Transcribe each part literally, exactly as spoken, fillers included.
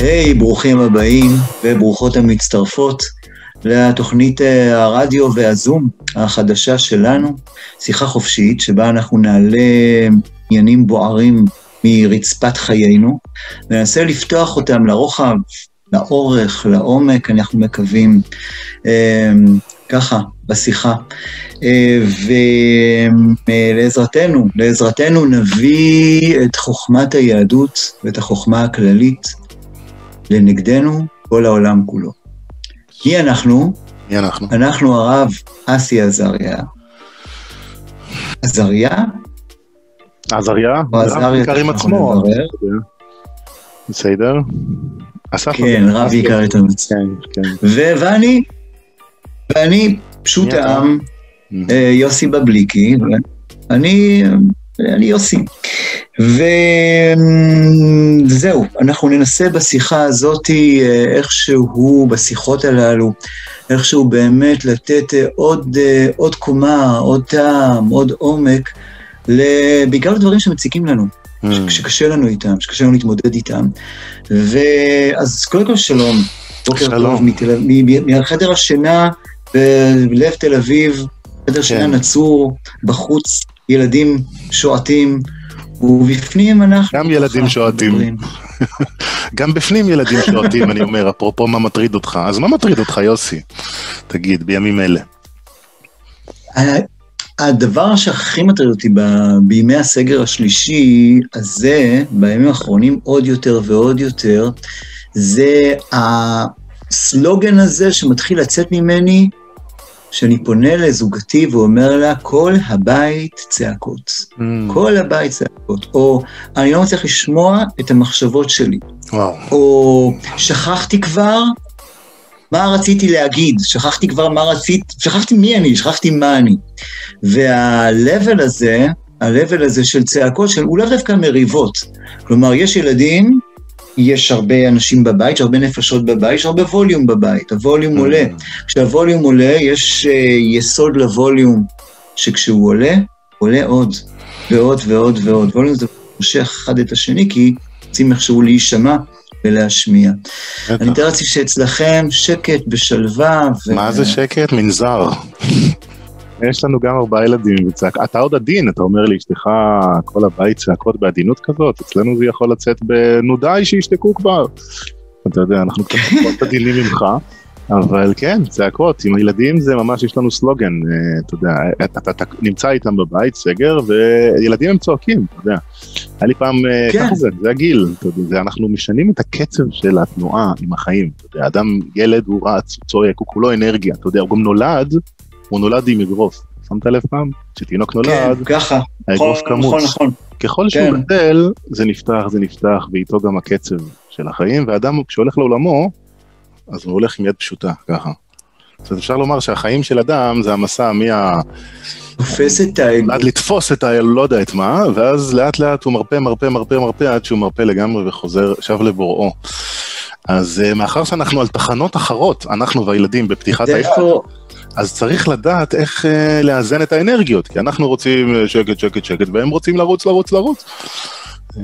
היי, ברוכים הבאים וברוכות המצטרפות לתוכנית הרדיו והזום החדשה שלנו, שיחה חופשית שבה אנחנו נעלה עניינים בוערים מרצפת חיינו, וננסה לפתוח אותם לרוחב, לאורך, לעומק, אנחנו מקווים ככה בשיחה. ולעזרתנו, לעזרתנו נביא את חוכמת היהדות ואת החוכמה הכללית לנגדנו כל העולם כולו. מי אנחנו? מי אנחנו? אנחנו הרב אסי עזריה. עזריה? עזריה? או עזריה? רב עם עצמו. בסדר? כן, רב יקר את המצב. ואני, ואני פשוט העם, יוסי בבליקי, אני, אני יוסי. וזהו, אנחנו ננסה בשיחה הזאת איכשהו, בשיחות הללו, איכשהו באמת לתת עוד, עוד קומה, עוד טעם, עוד עומק, בעיקר לדברים שמציקים לנו, שקשה לנו איתם, שקשה לנו להתמודד איתם. ואז קודם כל שלום, בוקר טוב, מהחדר השינה בלב תל אביב, חדר שינה נצור, בחוץ ילדים שועטים, ובפנים אנחנו... גם ילדים שועטים. גם בפנים ילדים שועטים, אני אומר, אפרופו מה מטריד אותך. אז מה מטריד אותך, יוסי? תגיד, בימים אלה. הדבר שהכי מטריד אותי בימי הסגר השלישי הזה, בימים האחרונים עוד יותר ועוד יותר, זה הסלוגן הזה שמתחיל לצאת ממני, שאני פונה לזוגתי ואומר לה, כל הבית צעקות. Mm. כל הבית צעקות. או, אני לא מצליח לשמוע את המחשבות שלי. וואו. או, שכחתי כבר מה רציתי להגיד. שכחתי כבר מה רציתי, שכחתי מי אני, שכחתי מה אני. והלבל הזה, הלבל הזה של צעקות, הוא לאו דווקא מריבות. כלומר, יש ילדים, יש הרבה אנשים בבית, יש הרבה נפשות בבית, יש הרבה ווליום בבית, הווליום עולה. כשהווליום עולה, יש יסוד לווליום, שכשהוא עולה, עולה עוד, ועוד ועוד ועוד. ווליום זה מושך אחד את השני, כי רוצים איכשהו להישמע ולהשמיע. אני מתאר לעצמי שאצלכם שקט בשלווה. מה זה שקט? מנזר. יש לנו גם ארבעה ילדים, וצעק, אתה עוד עדין, אתה אומר לי, אשתך כל הבית צעקות בעדינות כזאת, אצלנו זה יכול לצאת בנודאי שישתקו כבר. אתה יודע, אנחנו קצת פחות עדינים ממך, אבל כן, צעקות, עם הילדים זה ממש, יש לנו סלוגן, אתה יודע, אתה, אתה, אתה נמצא איתם בבית, סגר, וילדים הם צועקים, אתה יודע. היה לי פעם, כן. ככה זה, זה הגיל, אתה יודע, זה, אנחנו משנים את הקצב של התנועה עם החיים, אתה יודע, אדם, ילד, הוא רץ, הוא צועק, הוא כולו אנרגיה, אתה יודע, הוא גם נולד, הוא נולד עם אגרוף, שמת לב פעם? שתינוק נולד, כן, ככה, האגרוף נכון, כמוץ. נכון, נכון. ככל שהוא כן. גדל, זה נפתח, זה נפתח, ואיתו גם הקצב של החיים, ואדם כשהולך לעולמו, אז הוא הולך עם יד פשוטה, ככה. אז אפשר לומר שהחיים של אדם זה המסע מה... תופס את האגרוף. עד לתפוס את ה... לא יודע את מה, ואז לאט לאט הוא מרפא, מרפא, מרפא, מרפא, עד שהוא מרפא לגמרי וחוזר, שב לבוראו. אז מאחר שאנחנו על תחנות אחרות, אנחנו והילדים בפתיחת היד, אז צריך לדעת איך uh, לאזן את האנרגיות, כי אנחנו רוצים שקט, שקט, שקט, והם רוצים לרוץ, לרוץ, לרוץ. Uh,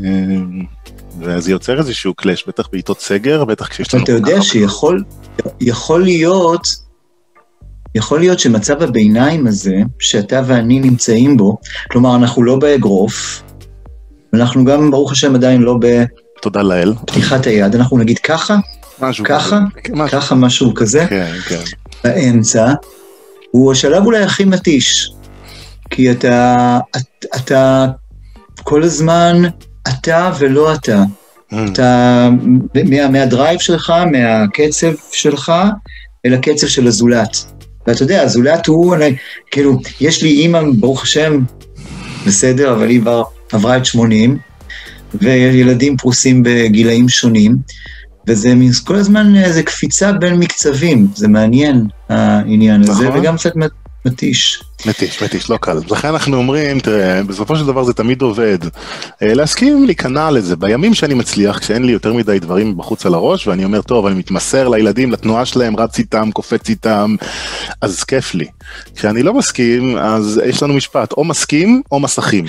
וזה יוצר איזשהו קלש, בטח בעיתות סגר, בטח כשיש לנו... אתה יודע שיכול יכול להיות, יכול להיות שמצב הביניים הזה, שאתה ואני נמצאים בו, כלומר אנחנו לא באגרוף, אנחנו גם ברוך השם עדיין לא ב... תודה לאל. פתיחת היד, אנחנו נגיד ככה, משהו ככה, כזה. משהו. ככה משהו כזה. כן, כן. באמצע, הוא השלב אולי הכי מתיש, כי אתה, אתה, אתה כל הזמן, אתה ולא אתה, mm. אתה, מה, מהדרייב שלך, מהקצב שלך, אל הקצב של הזולת. ואתה יודע, הזולת הוא, אני, כאילו, יש לי אימא, ברוך השם, בסדר, אבל היא כבר עברה את שמונים, וילדים פרוסים בגילאים שונים, וזה כל הזמן איזו קפיצה בין מקצבים, זה מעניין העניין הזה, וגם קצת מתיש. מתיש, מתיש, לא קל. לכן אנחנו אומרים, תראה, בסופו של דבר זה תמיד עובד, להסכים להיכנע לזה, בימים שאני מצליח, כשאין לי יותר מדי דברים בחוץ על הראש, ואני אומר, טוב, אני מתמסר לילדים, לתנועה שלהם, רץ איתם, קופץ איתם, אז כיף לי. כשאני לא מסכים, אז יש לנו משפט, או מסכים, או מסכים.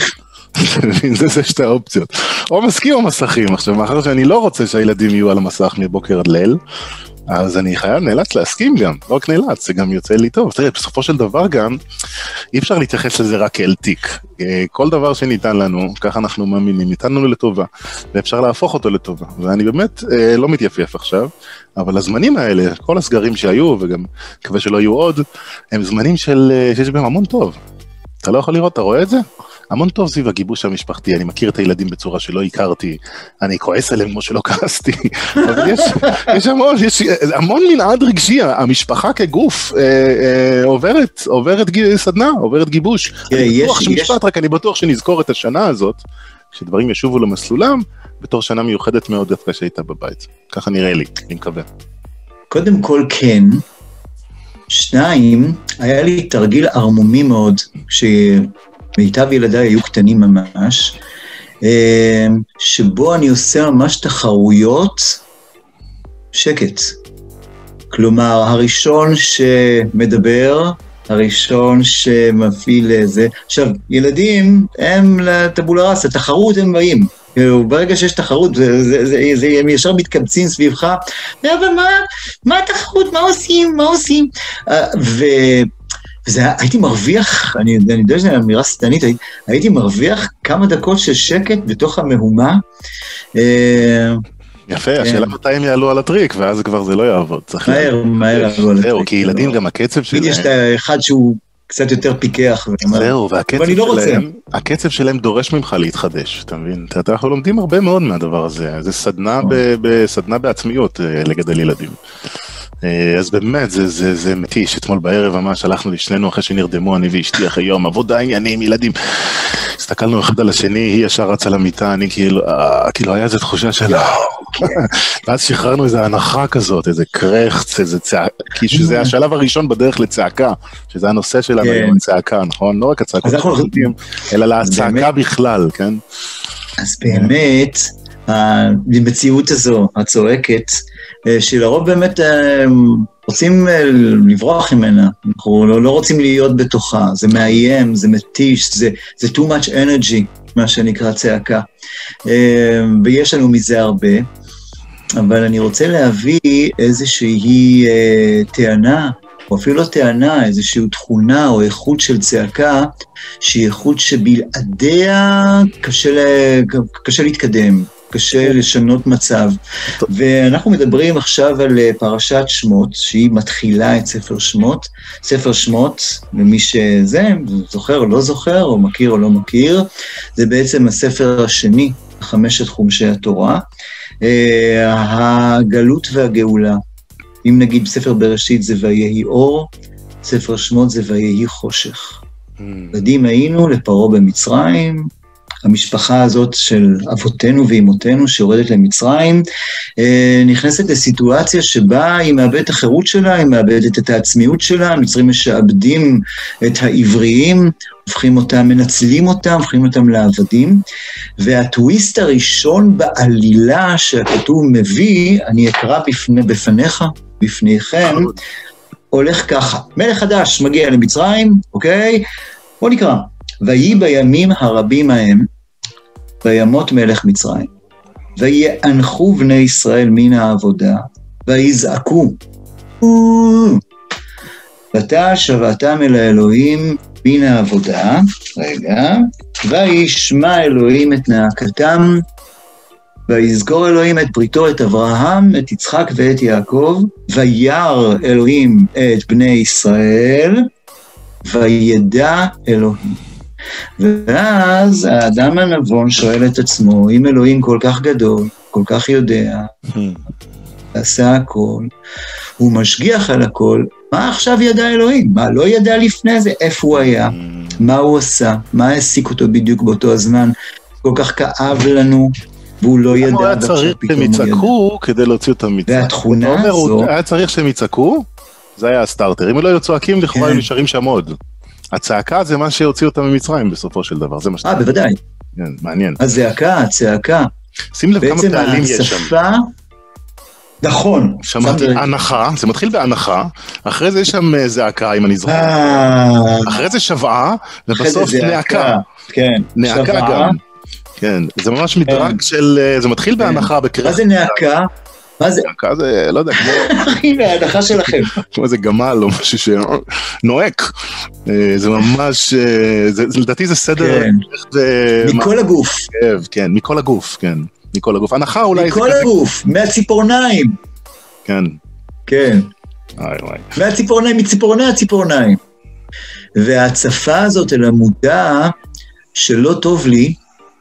זה שתי האופציות. או מסכים או מסכים. עכשיו, מאחר שאני לא רוצה שהילדים יהיו על המסך מבוקר עד ליל, אז אני חייב, נאלץ להסכים גם, לא רק נאלץ, זה גם יוצא לי טוב. תראה, בסופו של דבר גם, אי אפשר להתייחס לזה רק כאל תיק. כל דבר שניתן לנו, ככה אנחנו מאמינים, ניתן לנו לטובה, ואפשר להפוך אותו לטובה. ואני באמת לא מתייפייף עכשיו, אבל הזמנים האלה, כל הסגרים שהיו, וגם מקווה שלא יהיו עוד, הם זמנים של, שיש בהם המון טוב. אתה לא יכול לראות, אתה רואה את זה? המון טוב סביב הגיבוש המשפחתי, אני מכיר את הילדים בצורה שלא הכרתי, אני כועס עליהם כמו שלא כעסתי, אבל יש, יש המון, יש המון מנעד רגשי, המשפחה כגוף אה, אה, עוברת, עוברת סדנה, עוברת גיבוש. אני בטוח שמשפט, רק אני בטוח שנזכור את השנה הזאת, כשדברים ישובו למסלולם, בתור שנה מיוחדת מאוד דווקא שהייתה בבית. ככה נראה לי, אני מקווה. קודם כל כן, שניים, היה לי תרגיל ערמומי מאוד, ש... מיטב ילדיי היו קטנים ממש, שבו אני עושה ממש תחרויות שקט. כלומר, הראשון שמדבר, הראשון שמפעיל איזה. עכשיו, ילדים הם לטבולה ראסה, התחרות הם באים. ברגע שיש תחרות, זה, זה, זה, זה, הם ישר מתקבצים סביבך, אבל מה, מה התחרות, מה עושים, מה עושים? ו... וזה, הייתי מרוויח, אני, אני יודע שזה אמירה סתנית, הייתי, הייתי מרוויח כמה דקות של שקט בתוך המהומה. יפה, השאלה מתי הם יעלו על הטריק, ואז כבר זה לא יעבוד. מהר, מהר יעלו על הטריק. זהו, כי ילדים גם הקצב שלהם... יש את האחד שהוא קצת יותר פיקח. זהו, והקצב שלהם, הקצב שלהם דורש ממך להתחדש, אתה מבין? אנחנו לומדים הרבה מאוד מהדבר הזה, זה סדנה בעצמיות לגדל ילדים. אז באמת, זה, זה, זה מתיש. אתמול בערב ממש הלכנו לשנינו אחרי שנרדמו, אני ואשתי אחרי יום, עבודה, עניינים, ילדים. הסתכלנו אחד על השני, היא ישר רצה למיטה, אני כאילו, אה, כאילו היה איזו תחושה של... ואז שחררנו איזו הנחה כזאת, איזה קרחץ, איזה צעקה, כי שזה השלב הראשון בדרך לצעקה, שזה הנושא שלנו, צעקה, נכון? לא רק הצעקות החלטים, אלא להצעקה בכלל, כן? אז באמת, המציאות הזו, הצועקת, שלרוב באמת רוצים לברוח ממנה, אנחנו לא, לא רוצים להיות בתוכה, זה מאיים, זה מתיש, זה, זה too much energy, מה שנקרא צעקה, ויש לנו מזה הרבה, אבל אני רוצה להביא איזושהי טענה, או אפילו לא טענה, איזושהי תכונה או איכות של צעקה, שהיא איכות שבלעדיה קשה, קשה להתקדם. קשה לשנות מצב, ואנחנו מדברים עכשיו על פרשת שמות, שהיא מתחילה את ספר שמות, ספר שמות, למי שזה, זוכר או לא זוכר, או מכיר או לא מכיר, זה בעצם הספר השני, חמשת חומשי התורה, הגלות והגאולה, אם נגיד בספר בראשית זה ויהי אור, ספר שמות זה ויהי חושך. עדים היינו לפרעה במצרים, המשפחה הזאת של אבותינו ואימותינו שיורדת למצרים, נכנסת לסיטואציה שבה היא מאבדת את החירות שלה, היא מאבדת את העצמיות שלה, המצרים משעבדים את העבריים, הופכים אותם, מנצלים אותם, הופכים אותם לעבדים, והטוויסט הראשון בעלילה שהכתוב מביא, אני אקרא בפני, בפניך, בפניכם, הולך ככה, מלך חדש מגיע למצרים, אוקיי? בוא נקרא. ויהי בימים הרבים ההם, וימות מלך מצרים, ויענחו בני ישראל מן העבודה, ויזעקו, ותשבעתם אל האלוהים מן העבודה, רגע, וישמע אלוהים את נאקתם, ויזכור אלוהים את בריתו, את אברהם, את יצחק ואת יעקב, וירא אלוהים את בני ישראל, וידע אלוהים. ואז האדם הנבון שואל את עצמו, אם אלוהים כל כך גדול, כל כך יודע, עשה הכל, הוא משגיח על הכל, מה עכשיו ידע אלוהים? מה לא ידע לפני זה? איפה הוא היה? מה הוא עשה? מה העסיק אותו בדיוק באותו הזמן? כל כך כאב לנו, והוא לא ידע. היה צריך שהם יצעקו כדי להוציא אותם מצרים. והתכונה הזו... היה צריך שהם יצעקו, זה היה הסטארטר. אם הם לא היו צועקים, לכאורה הם נשארים שם עוד. הצעקה זה מה שהוציא אותם ממצרים בסופו של דבר, זה מה שאתה... אה, בוודאי. כן, מעניין. הזעקה, הצעקה. שים לב כמה פעלים יש שם. בעצם השפה, נכון. שמעתי הנחה, זה מתחיל בהנחה, אחרי זה יש שם זעקה, אם אני זוכר. אחרי זה שבעה, ובסוף נעקה. כן, נעקה גם. כן, זה ממש מדרג של, זה מתחיל בהנחה בקרח. מה זה נעקה? מה זה? נעקה זה, לא יודע, כמו... הנה, ההנחה שלכם. כמו איזה גמל או משהו שנועק. זה ממש, לדעתי זה סדר... מכל הגוף. כן, מכל הגוף, כן. מכל הגוף. הנחה אולי... מכל הגוף, מהציפורניים. כן. כן. מהציפורניים, מציפורני הציפורניים. וההצפה הזאת אל המודע שלא טוב לי,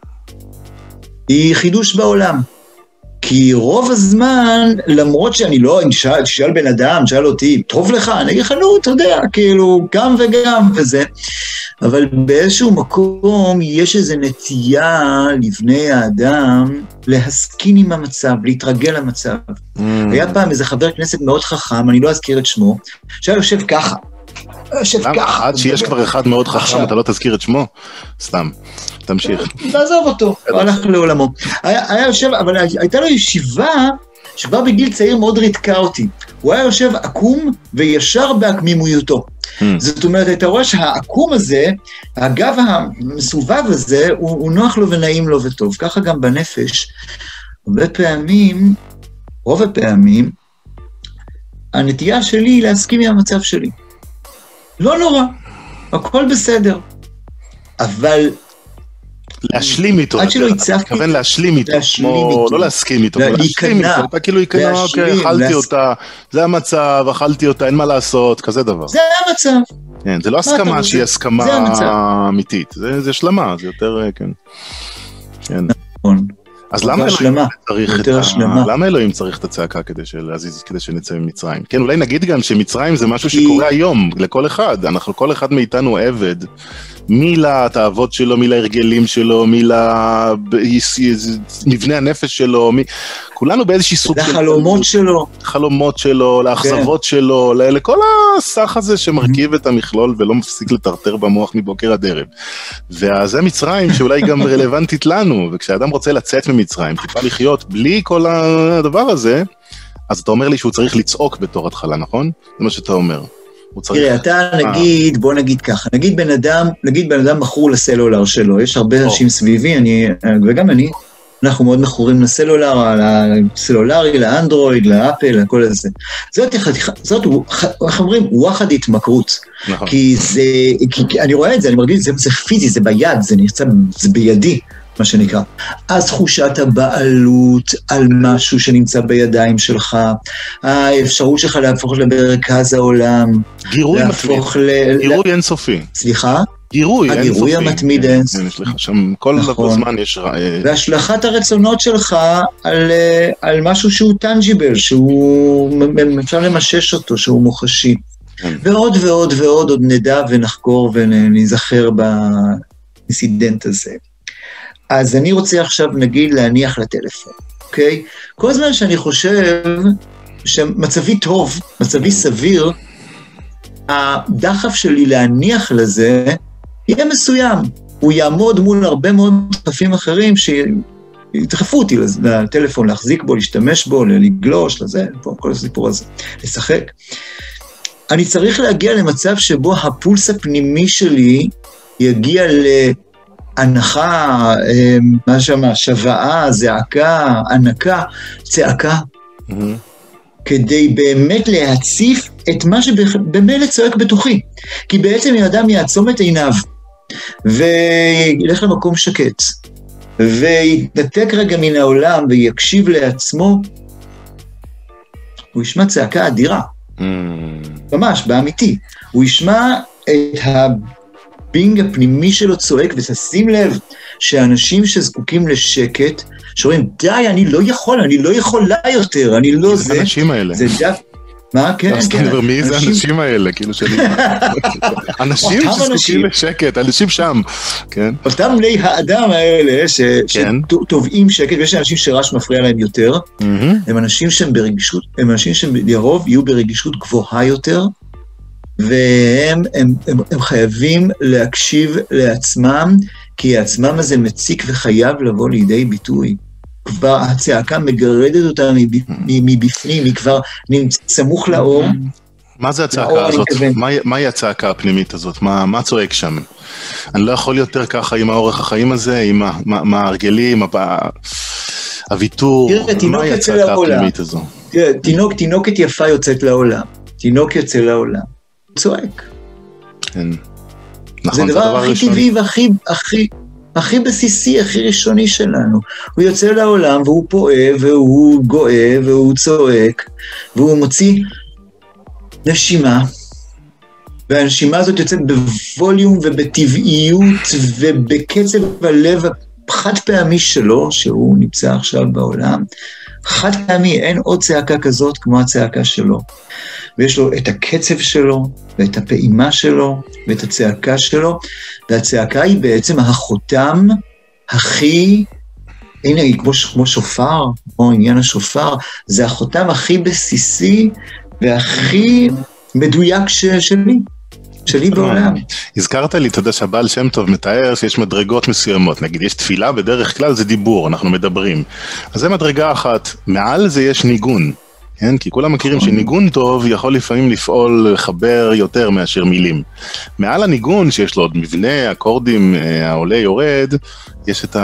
היא חידוש בעולם. כי רוב הזמן, למרות שאני לא, אני שאל, שאל בן אדם, שאל אותי, טוב לך, אני אגיד לך, נו, אתה יודע, כאילו, גם וגם וזה. אבל באיזשהו מקום יש איזו נטייה לבני האדם להסכין עם המצב, להתרגל למצב. Mm. היה פעם איזה חבר כנסת מאוד חכם, אני לא אזכיר את שמו, שהיה יושב ככה. יושב ככה. עד שיש כבר אחד מאוד חכם, אתה לא תזכיר את שמו? סתם. תמשיך. תעזוב אותו, הוא הלך לעולמו. היה, היה יושב, אבל הייתה לו ישיבה שבה בגיל צעיר מאוד ריתקה אותי. הוא היה יושב עקום וישר בעקמימויותו. Hmm. זאת אומרת, אתה רואה שהעקום הזה, הגב המסובב הזה, הוא, הוא נוח לו ונעים לו וטוב. ככה גם בנפש. הרבה פעמים, רוב הפעמים, הנטייה שלי היא להסכים עם המצב שלי. לא נורא, הכל בסדר. אבל... להשלים איתו, עד שלא הצלחתי, אתה מתכוון להשלים איתו, לא להסכים איתו, להשלים איתו, אתה כאילו ייכנע, אוקיי, אכלתי אותה, זה המצב, אכלתי אותה, אין מה לעשות, כזה דבר. זה המצב. כן, זה לא הסכמה שהיא הסכמה אמיתית, זה השלמה, זה יותר, כן. נכון. אז למה אלוהים צריך את ה... למה אלוהים צריך את הצעקה כדי להזיז, כדי שנצא ממצרים? כן, אולי נגיד גם שמצרים זה משהו שקורה היום, לכל אחד, אנחנו, כל אחד מאיתנו עבד, מי לתאוות שלו, מי להרגלים שלו, מי למבנה הנפש שלו, מי... כולנו באיזושהי סוג של... לחלומות שלו. חלומות שלו, לאכזבות שלו, לכל הסך הזה שמרכיב את המכלול ולא מפסיק לטרטר במוח מבוקר עד ערב. וזה מצרים שאולי גם רלוונטית לנו, וכשאדם רוצה לצאת ממצרים, טיפה לחיות בלי כל הדבר הזה, אז אתה אומר לי שהוא צריך לצעוק בתור התחלה, נכון? זה מה שאתה אומר. תראה, אתה נגיד, בוא נגיד ככה, נגיד בן אדם, נגיד בן אדם מכור לסלולר שלו, יש הרבה אנשים סביבי, אני, וגם אני, אנחנו מאוד מכורים לסלולר, לסלולרי, לאנדרואיד, לאפל, לכל הזה. זאת, זאת, איך אומרים, וואחד התמכרות. כי זה, כי אני רואה את זה, אני מרגיש, זה, זה פיזי, זה ביד, זה נרצה, זה בידי. מה שנקרא. אז תחושת הבעלות על משהו שנמצא בידיים שלך, האפשרות שלך להפוך למרכז העולם, גירוי מתמיד, גירוי אינסופי. סליחה? גירוי אינסופי. הגירוי המתמיד אינסופי. יש לך שם, כל הזמן יש... והשלכת הרצונות שלך על משהו שהוא טנג'יבל, שהוא אפשר למשש אותו, שהוא מוחשי. ועוד ועוד ועוד עוד נדע ונחקור ונזכר באינסידנט הזה. אז אני רוצה עכשיו, נגיד, להניח לטלפון, אוקיי? כל הזמן שאני חושב שמצבי טוב, מצבי סביר, הדחף שלי להניח לזה יהיה מסוים. הוא יעמוד מול הרבה מאוד דחפים אחרים שידחפו אותי לטלפון, להחזיק בו, להשתמש בו, לגלוש, לזה, פה, כל הסיפור הזה, לשחק. אני צריך להגיע למצב שבו הפולס הפנימי שלי יגיע ל... הנחה, מה שמה, שוואה, זעקה, ענקה, צעקה, mm-hmm. כדי באמת להציף את מה שבאמת צועק בתוכי. כי בעצם אם אדם יעצום את עיניו, וילך למקום שקט, ויתנתק רגע מן העולם, ויקשיב לעצמו, הוא ישמע צעקה אדירה. Mm-hmm. ממש, באמיתי. הוא ישמע את ה... בינג הפנימי שלו צועק, ותשים לב שאנשים שזקוקים לשקט, שאומרים, די, אני לא יכול, אני לא יכולה יותר, אני לא זה. זה האנשים האלה. זה דף, מה? כן, כן. מי זה האנשים האלה? כאילו שאני... אנשים שזקוקים לשקט, אנשים שם, כן. אותם בני האדם האלה, שטובעים שקט, ויש אנשים שרעש מפריע להם יותר, הם אנשים שהם ברגישות, הם אנשים שהם לרוב יהיו ברגישות גבוהה יותר, והם הם, הם, הם חייבים להקשיב לעצמם, כי העצמם הזה מציק וחייב לבוא לידי ביטוי. כבר הצעקה מגרדת אותה מבפנים, היא כבר נמצאת סמוך לאור. מה זה הצעקה הזאת? מהי הצעקה הפנימית הזאת? מה צועק שם? אני לא יכול יותר ככה עם האורך החיים הזה, עם ההרגלים, הוויתור, מהי הצעקה הפנימית הזו? תינוקת יפה יוצאת לעולם, תינוק יוצא לעולם, צועק. כן. זה הדבר הכי טבעי והכי, הכי, הכי בסיסי, הכי ראשוני שלנו. הוא יוצא לעולם והוא פועה והוא גואה והוא צועק, והוא מוציא נשימה, והנשימה הזאת יוצאת בווליום ובטבעיות ובקצב הלב החד פעמי שלו, שהוא נמצא עכשיו בעולם, חד פעמי, אין עוד צעקה כזאת כמו הצעקה שלו. ויש לו את הקצב שלו, ואת הפעימה שלו, ואת הצעקה שלו, והצעקה היא בעצם החותם הכי, הנה היא כמו, כמו שופר, כמו עניין השופר, זה החותם הכי בסיסי, והכי מדויק שלי, שלי בעולם. הזכרת לי, אתה יודע שהבעל שם טוב מתאר שיש מדרגות מסוימות, נגיד יש תפילה, בדרך כלל זה דיבור, אנחנו מדברים. אז זה מדרגה אחת, מעל זה יש ניגון, כן? כי כולם מכירים שניגון טוב יכול לפעמים לפעול, לחבר יותר מאשר מילים. מעל הניגון שיש לו עוד מבנה, אקורדים, העולה יורד, יש את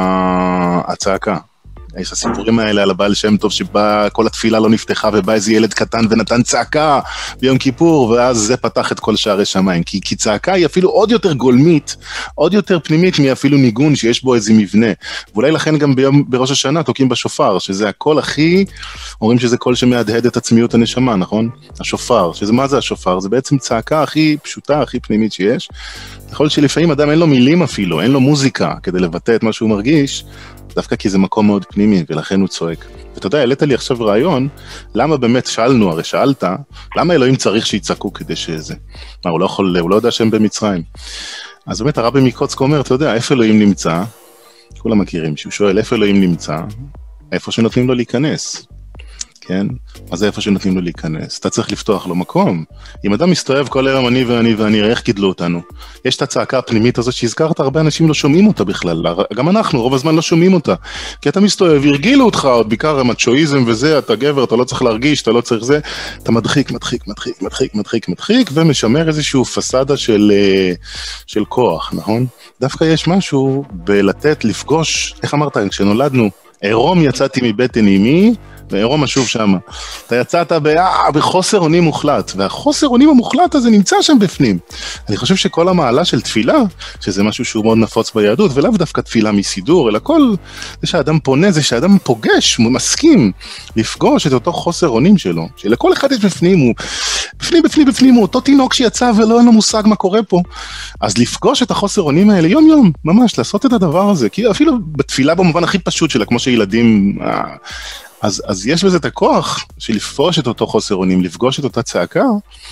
הצעקה. יש הסיפורים האלה על הבעל שם טוב שבה כל התפילה לא נפתחה ובא איזה ילד קטן ונתן צעקה ביום כיפור, ואז זה פתח את כל שערי שמיים. כי, כי צעקה היא אפילו עוד יותר גולמית, עוד יותר פנימית מאפילו ניגון שיש בו איזה מבנה. ואולי לכן גם ביום, בראש השנה תוקים בשופר, שזה הקול הכי, אומרים שזה קול שמהדהד את עצמיות הנשמה, נכון? השופר, שזה מה זה השופר? זה בעצם צעקה הכי פשוטה, הכי פנימית שיש. יכול שלפעמים אדם אין לו מילים אפילו, אין לו מוזיקה כדי לבטא את מה שהוא מרגיש, דווקא כי זה מקום מאוד פנימי, ולכן הוא צועק. ואתה יודע, העלית לי עכשיו רעיון, למה באמת שאלנו, הרי שאלת, למה אלוהים צריך שיצעקו כדי שזה? מה, הוא לא יכול, הוא לא יודע שהם במצרים. אז באמת הרבי מקוצק אומר, אתה יודע, איפה אלוהים נמצא? כולם מכירים, שהוא שואל, איפה אלוהים נמצא? איפה שנותנים לו להיכנס. כן? אז זה איפה שנותנים לו להיכנס. אתה צריך לפתוח לו מקום. אם אדם מסתובב כל היום אני ואני ואני, איך גידלו אותנו? יש את הצעקה הפנימית הזאת שהזכרת, הרבה אנשים לא שומעים אותה בכלל. גם אנחנו, רוב הזמן לא שומעים אותה. כי אתה מסתובב, הרגילו אותך, עוד בעיקר המצ'ואיזם וזה, אתה גבר, אתה לא צריך להרגיש, אתה לא צריך זה. אתה מדחיק, מדחיק, מדחיק, מדחיק, מדחיק, מדחיק, ומשמר איזשהו פסדה של, של כוח, נכון? דווקא יש משהו בלתת, לפגוש, איך אמרת, כשנולדנו, עירום יצאתי מבטן אמי, ועירום משוב שם. אתה יצאת בחוסר אונים מוחלט, והחוסר אונים המוחלט הזה נמצא שם בפנים. אני חושב שכל המעלה של תפילה, שזה משהו שהוא מאוד נפוץ ביהדות, ולאו דווקא תפילה מסידור, אלא כל זה שהאדם פונה, זה שהאדם פוגש, מסכים לפגוש את אותו חוסר אונים שלו, שלכל אחד יש בפנים, הוא, בפנים, בפנים, בפנים, הוא אותו תינוק שיצא ולא אין לו מושג מה קורה פה. אז לפגוש את החוסר אונים האלה יום יום, ממש, לעשות את הדבר הזה, כי אפילו בתפילה במובן הכי פשוט שלה, כמו שילדים, אז, אז יש בזה את הכוח של לפגוש את אותו חוסר אונים, לפגוש את אותה צעקה,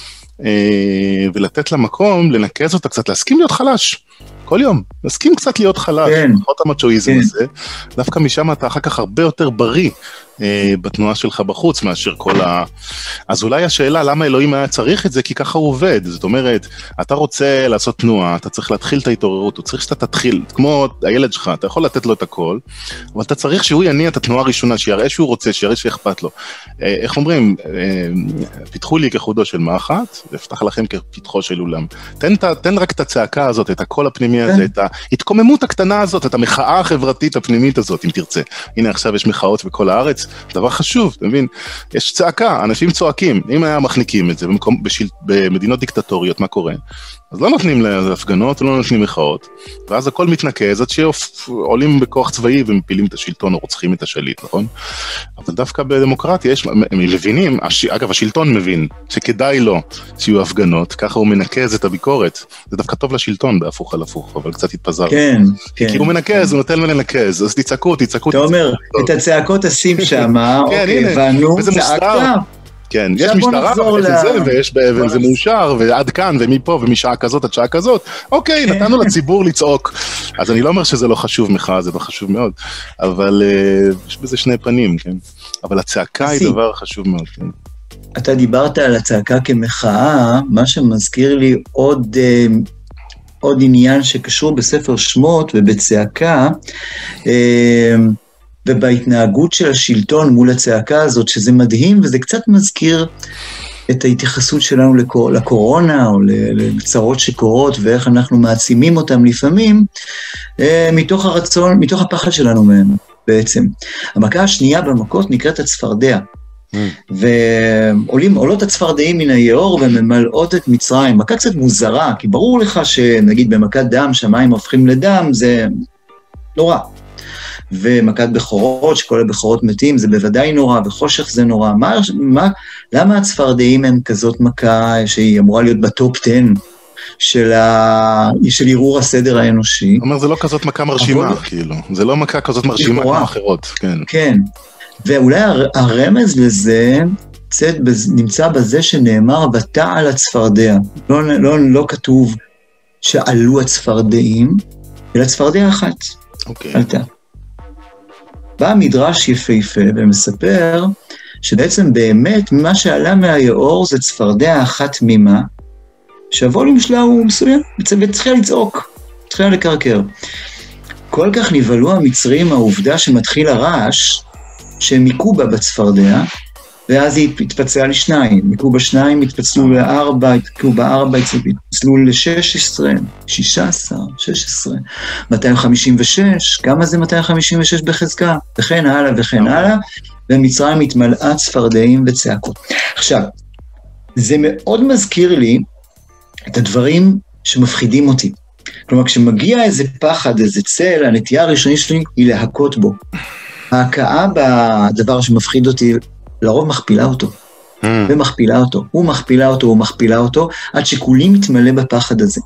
אה, ולתת לה מקום, לנקז אותה קצת, להסכים להיות חלש, כל יום, להסכים קצת להיות חלש, כן. פחות המצ'ואיזם כן. הזה, דווקא משם אתה אחר כך הרבה יותר בריא, אה, בתנועה שלך בחוץ, מאשר כל ה... אז אולי השאלה, למה אלוהים היה צריך את זה? כי ככה הוא עובד, זאת אומרת, אתה רוצה לעשות תנועה, אתה צריך להתחיל את ההתעוררות, הוא צריך שאתה תתחיל, כמו הילד שלך, אתה יכול לתת לו את הכל, אבל אתה צריך שהוא יניע את התנועה הראשונה, שיראה שהוא רוצה, שיראה שאכפת לו. אה, איך אומרים, אה, פיתחו לי כחודו של מאחת, והפתח לכם כפתחו של אולם. תן, תן רק את הצעקה הזאת, את הקול הפנימי הזה, את ההתקוממות הקטנה הזאת, את המחאה החברתית הפנימית הזאת, אם תרצה. הנה עכשיו יש מחאות בכל הארץ, דבר חשוב, אתה מבין? יש צעקה, אנשים צועקים, אם היה מחניקים את זה במקום, בשיל, במדינות דיקטטוריות, מה קורה? אז לא נותנים להפגנות, לא נותנים מחאות, ואז הכל מתנקז, עד שעולים בכוח צבאי ומפילים את השלטון או רוצחים את השליט, נכון? אבל דווקא בדמוקרטיה יש, הם מבינים, אגב, השלטון מבין שכדאי לו שיהיו הפגנות, ככה הוא מנקז את הביקורת, זה דווקא טוב לשלטון בהפוך על הפוך, אבל קצת התפזר. כן, כן. כי הוא מנקז, הוא נותן לנקז, אז תצעקו, תצעקו. אתה אומר, את הצעקות תשים שם, אוקיי, הבנו, צעקה. כן, יש משטרה, וזה מאושר, ועד כאן, ומפה, ומשעה כזאת עד שעה כזאת, אוקיי, נתנו לציבור לצעוק. אז אני לא אומר שזה לא חשוב מחאה, זה לא חשוב מאוד, אבל יש בזה שני פנים, כן? אבל הצעקה היא דבר חשוב מאוד, כן? אתה דיברת על הצעקה כמחאה, מה שמזכיר לי עוד... עוד עניין שקשור בספר שמות ובצעקה, ובהתנהגות של השלטון מול הצעקה הזאת, שזה מדהים, וזה קצת מזכיר את ההתייחסות שלנו לקור, לקורונה, או לצרות שקורות, ואיך אנחנו מעצימים אותם לפעמים, מתוך הרצון, מתוך הפחד שלנו מהם, בעצם. המכה השנייה במכות נקראת הצפרדע, ועולות הצפרדעים מן היאור וממלאות את מצרים. מכה קצת מוזרה, כי ברור לך שנגיד במכת דם, שהמים הופכים לדם, זה נורא. ומכת בכורות, שכל הבכורות מתים, זה בוודאי נורא, וחושך זה נורא. מה, מה, למה הצפרדעים הם כזאת מכה שהיא אמורה להיות בטופ עשר של, ה... של ערעור הסדר האנושי? זאת אומרת, זה לא כזאת מכה מרשימה, אבל... כאילו. זה לא מכה כזאת מרשימה כמו אחרות, כן. כן. ואולי הרמז לזה נמצא בזה שנאמר בתעל הצפרדע. לא, לא, לא כתוב שעלו הצפרדעים, אלא צפרדע אחת. אוקיי. עלתה. בא מדרש יפהפה ומספר שבעצם באמת מה שעלה מהיאור זה צפרדע אחת תמימה, שהווליום שלה הוא מסוים, וצריכה לצעוק, צריכה לקרקר. כל כך נבהלו המצרים העובדה שמתחיל הרעש, שהם מיקו בה בצפרדע, ואז היא התפצלה לשניים, מיקו בשניים, התפצלו לארבע, התפצלו בארבע, התפצלו לשש עשרה, שש עשרה, שש עשרה, מאתיים חמישים ושש, כמה זה מאתיים חמישים ושש בחזקה, וכן הלאה וכן הלאה, ומצרים התמלאה צפרדעים וצעקות. עכשיו, זה מאוד מזכיר לי את הדברים שמפחידים אותי. כלומר, כשמגיע איזה פחד, איזה צל, הנטייה הראשונית שלי היא להכות בו. ההכאה בדבר שמפחיד אותי, לרוב מכפילה אותו, mm. ומכפילה אותו, הוא מכפילה אותו, הוא מכפילה אותו, עד שכולי מתמלא בפחד הזה.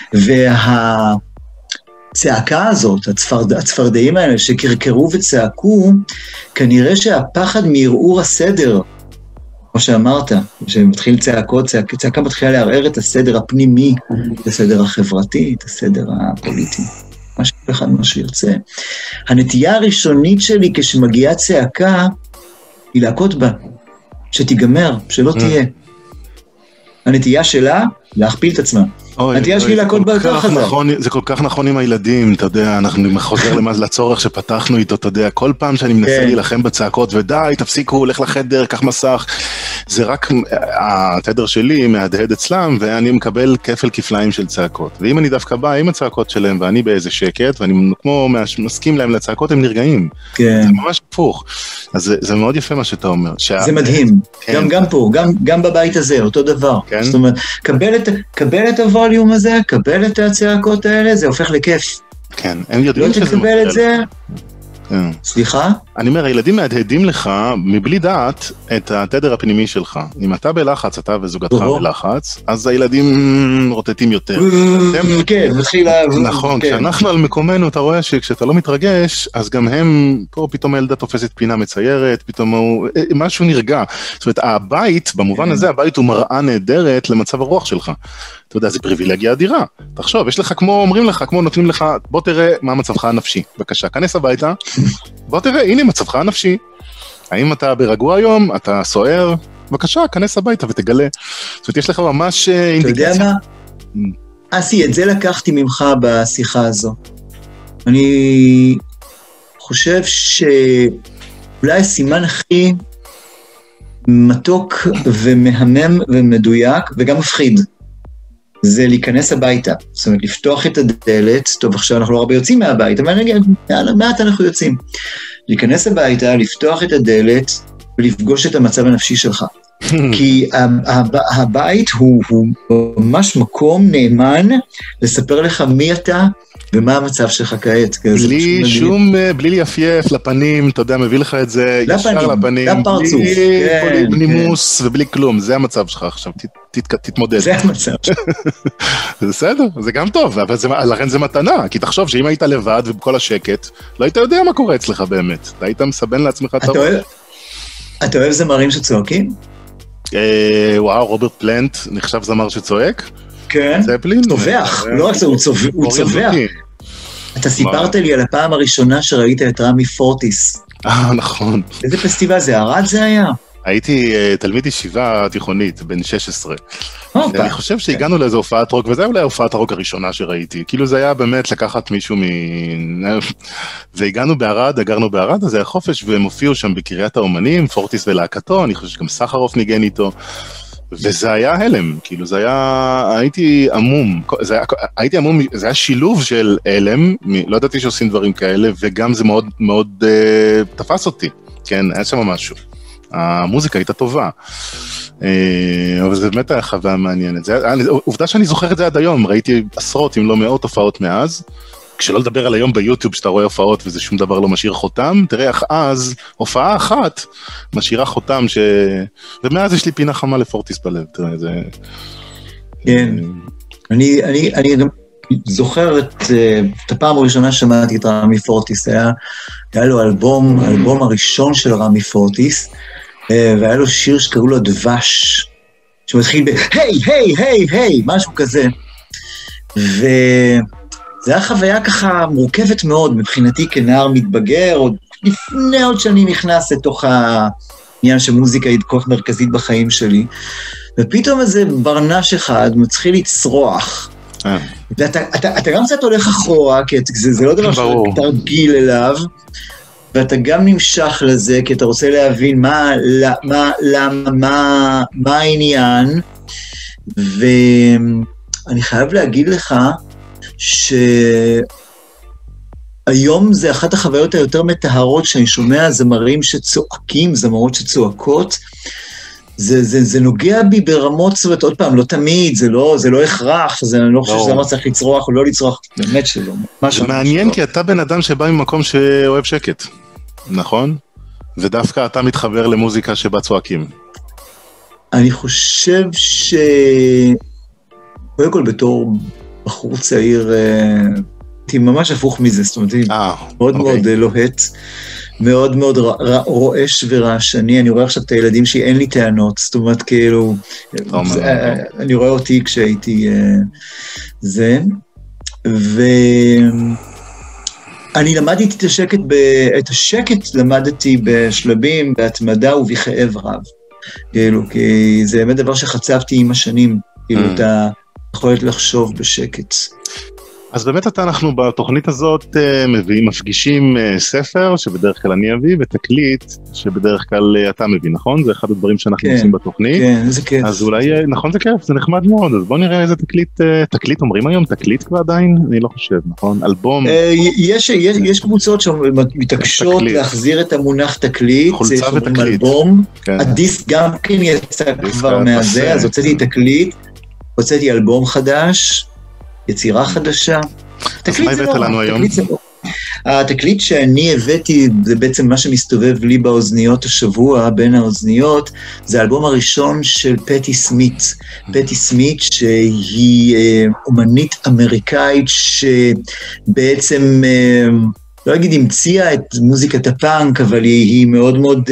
והצעקה הזאת, הצפרד, הצפרדעים האלה שקרקרו וצעקו, כנראה שהפחד מערעור הסדר, כמו שאמרת, שמתחיל צעקות, צעקה, צעקה מתחילה לערער את הסדר הפנימי, את הסדר החברתי, את הסדר הפוליטי. משהו אחד, משהו יוצא. הנטייה הראשונית שלי כשמגיעה צעקה, היא להכות בה, שתיגמר, שלא תהיה. הנטייה שלה, להכפיל את עצמה. הנטייה שלי להכות בה יותר חזק. זה כל כך נכון עם הילדים, אתה יודע, אנחנו חוזר לצורך שפתחנו איתו, אתה יודע, כל פעם שאני מנסה להילחם בצעקות, ודי, תפסיקו, הולך לחדר, קח מסך, זה רק התדר שלי מהדהד אצלם, ואני מקבל כפל כפליים של צעקות. ואם אני דווקא בא עם הצעקות שלהם, ואני באיזה שקט, ואני כמו מסכים להם לצעקות, הם נרגעים. זה ממש הפוך. אז זה מאוד יפה מה שאתה אומר. זה מדהים. גם פה, גם בבית הזה, אותו דבר. זאת אומרת, קבל את הווליום הזה, קבל את הצעקות האלה, זה הופך לכיף. כן, הם יודעים שזה מפריע. לא תקבל את זה? סליחה? אני אומר, הילדים מהדהדים לך, מבלי דעת, את התדר הפנימי שלך. אם אתה בלחץ, אתה וזוגתך בלחץ, אז הילדים רוטטים יותר. כן, מתחיל... נכון, כשאנחנו על מקומנו, אתה רואה שכשאתה לא מתרגש, אז גם הם, פה פתאום הילדה תופסת פינה מציירת, פתאום משהו נרגע. זאת אומרת, הבית, במובן הזה, הבית הוא מראה נהדרת למצב הרוח שלך. אתה יודע, זה פריבילגיה אדירה. תחשוב, יש לך כמו, אומרים לך, כמו נותנים לך, בוא תראה מה מצבך הנפשי. בבקשה, כנס הביתה, בוא תראה, הנה מצבך הנפשי. האם אתה ברגוע היום, אתה סוער? בבקשה, כנס הביתה ותגלה. זאת אומרת, יש לך ממש אינדיקציה. אתה יודע מה? אסי, את זה לקחתי ממך בשיחה הזו. אני חושב שאולי הסימן הכי מתוק ומהמם ומדויק, וגם מפחיד. זה להיכנס הביתה, זאת אומרת, לפתוח את הדלת, טוב, עכשיו אנחנו לא הרבה יוצאים מהבית, אבל נגיד, מעט אנחנו יוצאים. להיכנס הביתה, לפתוח את הדלת, ולפגוש את המצב הנפשי שלך. כי הבית הוא, הוא ממש מקום נאמן לספר לך מי אתה, ומה המצב שלך כעת. בלי שום, בלי ליפייף לפנים, אתה יודע, מביא לך את זה ישר לפנים. לפרצוף. בלי נימוס ובלי כלום, זה המצב שלך עכשיו, תתמודד. זה המצב שלך. זה בסדר, זה גם טוב, אבל לכן זה מתנה, כי תחשוב שאם היית לבד ובכל השקט, לא היית יודע מה קורה אצלך באמת, אתה היית מסבן לעצמך טוב. אתה אוהב זמרים שצועקים? וואו, רוברט פלנט נחשב זמר שצועק? כן, צובח, לא רק זה, הוא צובח. אתה סיפרת לי על הפעם הראשונה שראית את רמי פורטיס. אה, נכון. איזה פסטיבל זה, ערד זה היה? הייתי תלמיד ישיבה תיכונית, בן שש עשרה. אופה. אני חושב שהגענו לאיזו הופעת רוק, וזה אולי הופעת הרוק הראשונה שראיתי. כאילו זה היה באמת לקחת מישהו מ... והגענו בערד, הגרנו בערד, אז היה חופש, והם הופיעו שם בקריית האומנים, פורטיס ולהקתו, אני חושב שגם סחרוף ניגן איתו. וזה היה הלם, כאילו זה היה, הייתי עמום, זה היה, הייתי עמום, זה היה שילוב של הלם, לא ידעתי שעושים דברים כאלה, וגם זה מאוד מאוד uh, תפס אותי, כן, היה שם משהו. המוזיקה הייתה טובה, uh, אבל זה באמת היה חוויה מעניינת. זה היה, עובדה שאני זוכר את זה עד היום, ראיתי עשרות אם לא מאות הופעות מאז, כשלא לדבר על היום ביוטיוב שאתה רואה הופעות וזה שום דבר לא משאיר חותם, תראה איך אז הופעה אחת משאירה חותם ש... ומאז יש לי פינה חמה לפורטיס בלב, תראה, זה... כן, אני, אני, אני גם זוכר את, את הפעם הראשונה שמעתי את רמי פורטיס, היה, היה לו אלבום, האלבום הראשון של רמי פורטיס, והיה לו שיר שקראו לו דבש, שמתחיל ב... היי, היי, היי, היי, משהו כזה, ו... זה היה חוויה ככה מורכבת מאוד, מבחינתי כנער מתבגר, עוד לפני עוד שאני נכנס לתוך העניין שמוזיקה היא כוח מרכזית בחיים שלי, ופתאום איזה ברנש אחד מתחיל לצרוח, ואתה אתה, אתה גם קצת הולך אחורה, כי זה, זה לא דבר שאתה רגיל אליו, ואתה גם נמשך לזה, כי אתה רוצה להבין מה, מה, למה, מה, מה העניין, ואני חייב להגיד לך, שהיום זה אחת החוויות היותר מטהרות, שאני שומע זמרים שצועקים, זמרות שצועקות, זה, זה, זה נוגע בי ברמות, זאת אומרת, עוד פעם, לא תמיד, זה לא, זה לא הכרח, זה, אני לא חושב שזה אמר צריך לצרוח או לא לצרוח, באמת שלא. זה מעניין, כי אתה בן אדם שבא ממקום שאוהב שקט, נכון? ודווקא אתה מתחבר למוזיקה שבה צועקים. אני חושב ש... קודם כל בתור... בחור צעיר, הייתי ממש הפוך מזה, זאת אומרת, מאוד מאוד לוהט, מאוד מאוד רועש ורעשני, אני רואה עכשיו את הילדים שלי, אין לי טענות, זאת אומרת, כאילו, אני רואה אותי כשהייתי זה, ואני למדתי את השקט, את השקט למדתי בשלבים, בהתמדה ובכאב רב, כאילו, כי זה באמת דבר שחצבתי עם השנים, כאילו, את ה... יכולת לחשוב בשקט. אז באמת אתה, אנחנו בתוכנית הזאת מביאים, מפגישים ספר, שבדרך כלל אני אביא, ותקליט, שבדרך כלל אתה מביא, נכון? זה אחד הדברים שאנחנו כן, עושים בתוכנית. כן, זה כיף. אז אולי, נכון זה כיף, זה נחמד מאוד, אז בוא נראה איזה תקליט, תקליט אומרים היום, תקליט כבר עדיין? אני לא חושב, נכון? אלבום? יש, יש, יש קבוצות שמתעקשות להחזיר את המונח תקליט, חולצה ותקליט. אלבום, כן. הדיסק גם כן יצא כבר מהזה, אז הוצאתי תקליט, הוצאתי אלבום חדש, יצירה חדשה. אז מה הבאת לנו היום? התקליט שאני הבאתי, זה בעצם מה שמסתובב לי באוזניות השבוע, בין האוזניות, זה האלבום הראשון של פטי סמית. פטי סמית שהיא אומנית אמריקאית שבעצם, לא אגיד המציאה את מוזיקת הפאנק, אבל היא, היא מאוד מאוד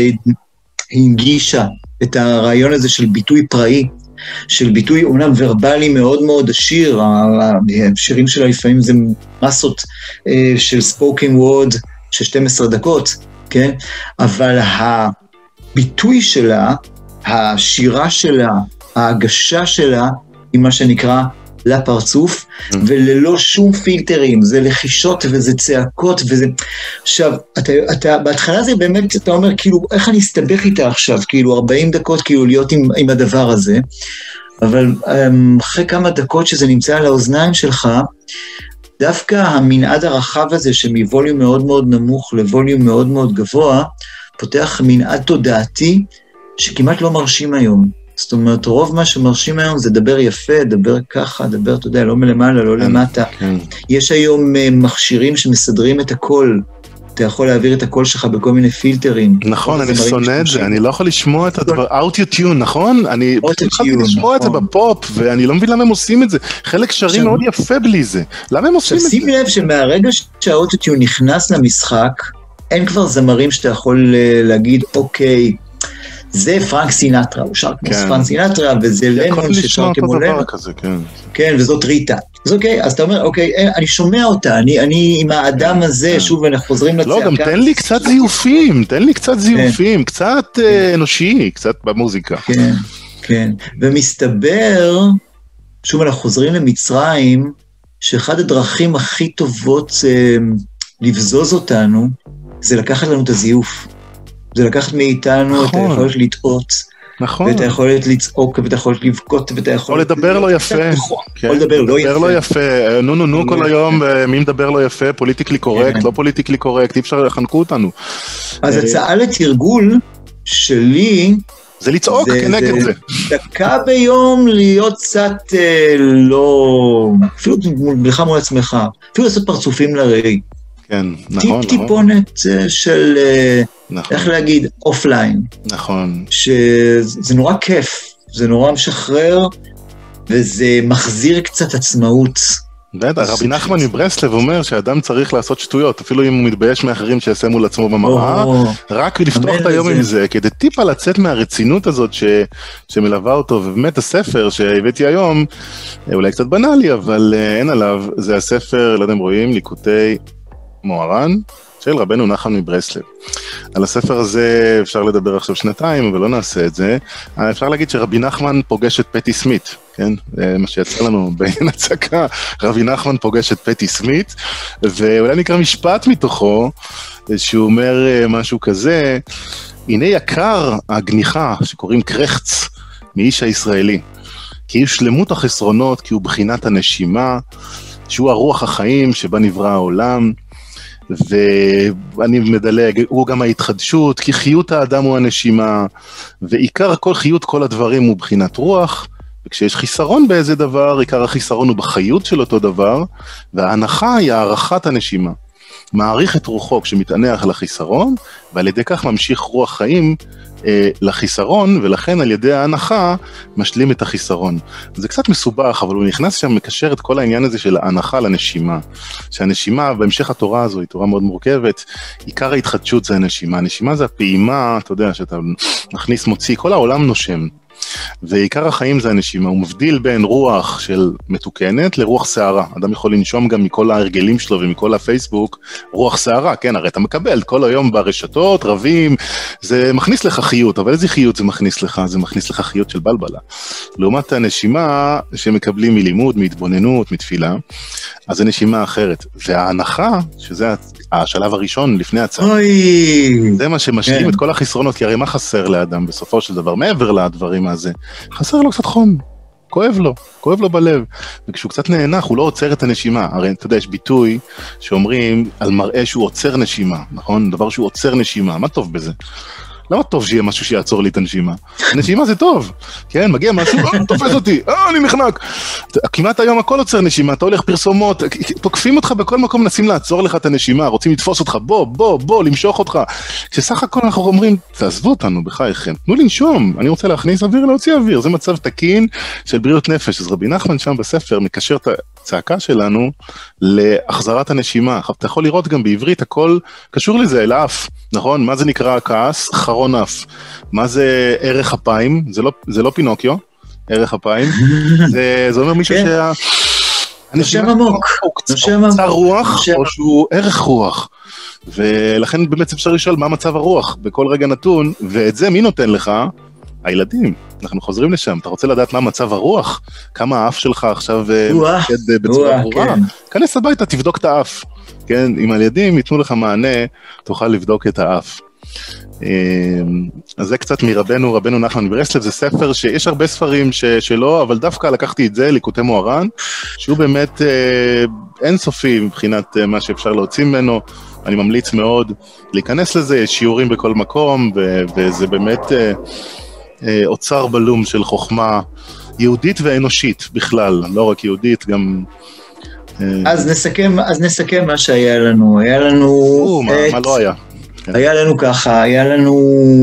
הנגישה את הרעיון הזה של ביטוי פראי. של ביטוי אומנם ורבלי מאוד מאוד עשיר, השירים שלה לפעמים זה מסות של ספוקינג וורד של שתים עשרה דקות, כן? אבל הביטוי שלה, השירה שלה, ההגשה שלה, היא מה שנקרא לפרצוף, וללא שום פילטרים, זה לחישות וזה צעקות וזה... עכשיו, אתה, אתה, בהתחלה זה באמת, אתה אומר, כאילו, איך אני אסתבך איתה עכשיו, כאילו, ארבעים דקות, כאילו, להיות עם, עם הדבר הזה, אבל אחרי כמה דקות שזה נמצא על האוזניים שלך, דווקא המנעד הרחב הזה, שמווליום מאוד מאוד נמוך לווליום מאוד מאוד גבוה, פותח מנעד תודעתי, שכמעט לא מרשים היום. זאת אומרת, רוב מה שמרשים היום זה דבר יפה, דבר ככה, דבר, אתה יודע, לא מלמעלה, לא למטה. יש היום מכשירים שמסדרים את הכל, אתה יכול להעביר את הקול שלך בכל מיני פילטרים. נכון, אני שונא את זה, אני לא יכול לשמוע את הדבר, אוטיוטיון, נכון? אני התחלתי לשמוע את זה בפופ, ואני לא מבין למה הם עושים את זה. חלק שרים מאוד יפה בלי זה. למה הם עושים את זה? שים לב שמהרגע שהאוטיוטיון נכנס למשחק, אין כבר זמרים שאתה יכול להגיד, אוקיי, זה פרנק סינטרה, הוא שר כמו פרנק סינטרה, וזה לנון ששר כמו לנון. כן, וזאת ריטה. אז אוקיי, אז אתה אומר, אוקיי, אני שומע אותה, אני, אני עם האדם הזה, שוב, אנחנו חוזרים לצעקה. לא, גם תן לי קצת זיופים, תן לי קצת זיופים, קצת אנושי, קצת במוזיקה. כן, כן, ומסתבר, שוב, אנחנו חוזרים למצרים, שאחד הדרכים הכי טובות לבזוז אותנו, זה לקחת לנו את הזיוף. זה לקחת מאיתנו את היכולת לטעות, נכון. ואת היכולת לצעוק, ואת היכולת לבכות, ואת היכולת... או לדבר לא יפה. או לדבר לא יפה. לדבר לא יפה. נו נו נו כל היום, מי מדבר לא יפה, פוליטיקלי קורקט, לא פוליטיקלי קורקט, אי אפשר לחנקו אותנו. אז הצעה לתרגול שלי... זה לצעוק כנגד זה. דקה ביום להיות קצת לא... אפילו בלך מול עצמך, אפילו לעשות פרצופים לראי. כן, נכון, נכון. טיפ-טיפונת של, איך להגיד, אופליין. נכון. שזה נורא כיף, זה נורא משחרר, וזה מחזיר קצת עצמאות. בטח, רבי נחמן מברסלב אומר שהאדם צריך לעשות שטויות, אפילו אם הוא מתבייש מאחרים שיעשה מול עצמו במראה, רק לפתוח את היום עם זה, כדי טיפה לצאת מהרצינות הזאת שמלווה אותו, ובאמת הספר שהבאתי היום, אולי קצת בנאלי, אבל אין עליו, זה הספר, לא יודעים רואים, ליקוטי מוהר"ן, של רבנו נחמן מברסלב. על הספר הזה אפשר לדבר עכשיו שנתיים, אבל לא נעשה את זה. אפשר להגיד שרבי נחמן פוגש את פטי סמית, כן? מה שיצא לנו בעניין הצקה, רבי נחמן פוגש את פטי סמית, ואולי נקרא משפט מתוכו, שהוא אומר משהו כזה, הנה יקר הגניחה שקוראים קרחץ מאיש הישראלי, כי הוא שלמות החסרונות, כי הוא בחינת הנשימה, שהוא הרוח החיים שבה נברא העולם, ואני מדלג, הוא גם ההתחדשות, כי חיות האדם הוא הנשימה, ועיקר כל חיות כל הדברים הוא בחינת רוח, וכשיש חיסרון באיזה דבר, עיקר החיסרון הוא בחיות של אותו דבר, וההנחה היא הערכת הנשימה. מעריך את רוחו כשמתענח לחיסרון, ועל ידי כך ממשיך רוח חיים אה, לחיסרון, ולכן על ידי ההנחה משלים את החיסרון. זה קצת מסובך, אבל הוא נכנס שם, מקשר את כל העניין הזה של ההנחה לנשימה. שהנשימה, בהמשך התורה הזו, היא תורה מאוד מורכבת, עיקר ההתחדשות זה הנשימה. הנשימה זה הפעימה, אתה יודע, שאתה מכניס מוציא, כל העולם נושם. ועיקר החיים זה הנשימה, הוא מבדיל בין רוח של מתוקנת לרוח שערה. אדם יכול לנשום גם מכל ההרגלים שלו ומכל הפייסבוק, רוח שערה, כן, הרי אתה מקבל כל היום ברשתות, רבים, זה מכניס לך חיות, אבל איזה חיות זה מכניס לך? זה מכניס לך חיות של בלבלה. לעומת הנשימה שמקבלים מלימוד, מהתבוננות, מתפילה, אז זה נשימה אחרת. וההנחה, שזה השלב הראשון לפני הצעה, זה מה שמשלים כן. את כל החסרונות, כי הרי מה חסר לאדם בסופו של דבר, מעבר לדברים הזה, חסר לו קצת חום, כואב לו, כואב לו בלב, וכשהוא קצת נהנח, הוא לא עוצר את הנשימה, הרי אתה יודע, יש ביטוי שאומרים על מראה שהוא עוצר נשימה, נכון? דבר שהוא עוצר נשימה, מה טוב בזה? למה טוב שיהיה משהו שיעצור לי את הנשימה? הנשימה זה טוב, כן, מגיע משהו, אה, תופס אותי, אה, אני מחנק. כמעט היום הכל עוצר נשימה, אתה הולך פרסומות, תוקפים אותך בכל מקום, מנסים לעצור לך את הנשימה, רוצים לתפוס אותך, בוא, בוא, בוא, למשוך אותך. כשסך הכל אנחנו אומרים, תעזבו אותנו בחייכם, תנו לנשום, אני רוצה להכניס אוויר, להוציא אוויר, זה מצב תקין של בריאות נפש. אז רבי נחמן שם בספר מקשר את הצעקה שלנו להחזרת הנשימה. אתה יכול לראות גם בעברית, הכל קשור לזה, אל האף, נכון? מה זה נקרא הכעס? חרון אף. מה זה ערך אפיים? זה לא, זה לא פינוקיו, ערך אפיים. זה, זה אומר מישהו שה... נושם עמוק. נושם עמוק. רוח, או שהוא ערך רוח. ולכן באמת אפשר לשאול מה מצב הרוח בכל רגע נתון, ואת זה מי נותן לך? הילדים. אנחנו חוזרים לשם. אתה רוצה לדעת מה מצב הרוח? כמה האף שלך עכשיו מתפקד בצורה ברורה? כנס הביתה, תבדוק את האף. כן, אם הילדים ייתנו לך מענה, תוכל לבדוק את האף. אז זה קצת מרבנו, רבנו נחמן מברסלב, זה ספר שיש הרבה ספרים שלא, אבל דווקא לקחתי את זה, ליקוטי מוהר"ן, שהוא באמת אינסופי מבחינת מה שאפשר להוציא ממנו. אני ממליץ מאוד להיכנס לזה, יש שיעורים בכל מקום, וזה באמת אוצר בלום של חוכמה יהודית ואנושית בכלל, לא רק יהודית, גם... אז נסכם, אז נסכם מה שהיה לנו, היה לנו... או, מה, מה לא היה? היה לנו ככה, היה לנו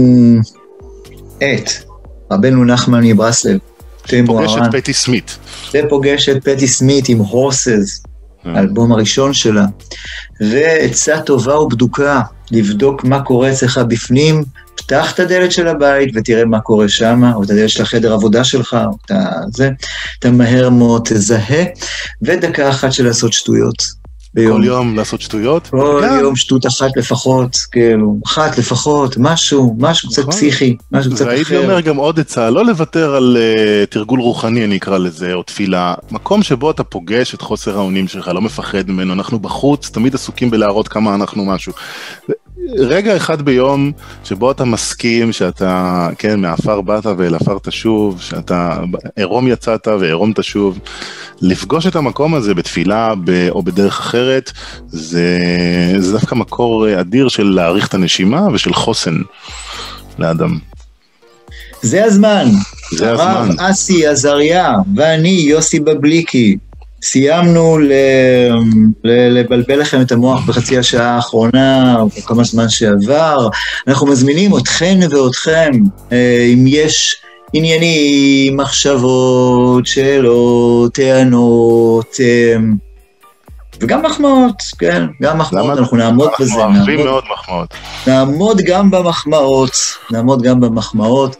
את רבנו נחמן מברסלב, פוגש את פטי סמית. זה פוגש את פטי סמית עם הורסס, האלבום הראשון שלה, ועצה טובה ובדוקה, לבדוק מה קורה אצלך בפנים, פתח את הדלת של הבית ותראה מה קורה שם, או את הדלת של החדר עבודה שלך, או את זה, אתה מהר מאוד תזהה, ודקה אחת של לעשות שטויות. ביום. כל יום לעשות שטויות? כל גם. יום שטות אחת לפחות, כאילו, אחת לפחות, משהו, משהו קצת פסיכי, משהו קצת אחר. והייתי אומר גם עוד עצה, לא לוותר על uh, תרגול רוחני, אני אקרא לזה, או תפילה, מקום שבו אתה פוגש את חוסר האונים שלך, לא מפחד ממנו, אנחנו בחוץ, תמיד עסוקים בלהראות כמה אנחנו משהו. רגע אחד ביום שבו אתה מסכים שאתה, כן, מאפר באת ואל אפר תשוב, שאתה עירום יצאת ועירום תשוב, לפגוש את המקום הזה בתפילה ב, או בדרך אחרת, זה, זה דווקא מקור אדיר של להאריך את הנשימה ושל חוסן לאדם. זה הזמן. זה הזמן. הרב אסי עזריה ואני יוסי בבליקי. סיימנו ל... ל... לבלבל לכם את המוח בחצי השעה האחרונה, או כמה זמן שעבר. אנחנו מזמינים אתכן ואתכם, אם יש עניינים, מחשבות, שאלות, טענות, וגם מחמאות, כן, גם מחמאות, אנחנו נעמוד בזה. אנחנו אוהבים מאוד מחמאות. נעמוד גם במחמאות, נעמוד גם במחמאות,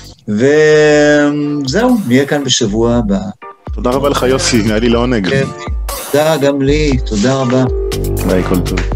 וזהו, נהיה כאן בשבוע הבא. תודה רבה לך יוסי, היה לי לעונג. תודה גם לי, תודה רבה. ביי, כל טוב.